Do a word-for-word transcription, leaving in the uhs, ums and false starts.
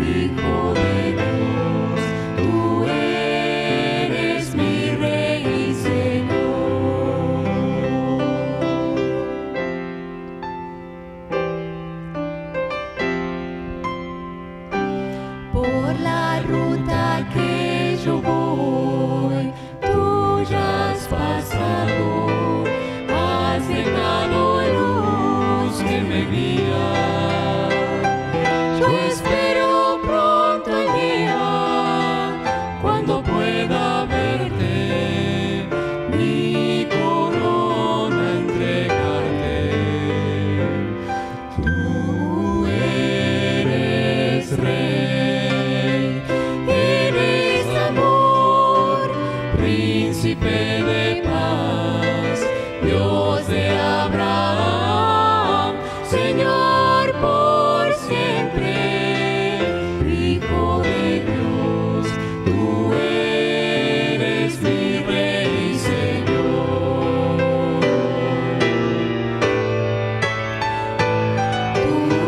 Hijo de Dios, tú eres mi Rey y Señor. Por la ruta que yo voy, tú ya has pasado, has dejado luz que me guía. Yo espero pronto el día cuando pueda verte, mi corona entregarte. Tú eres Rey, eres amor, príncipe de paz, Dios de Abraham, Señor por siempre, Hijo de Dios, tú eres mi Rey y Señor. Tú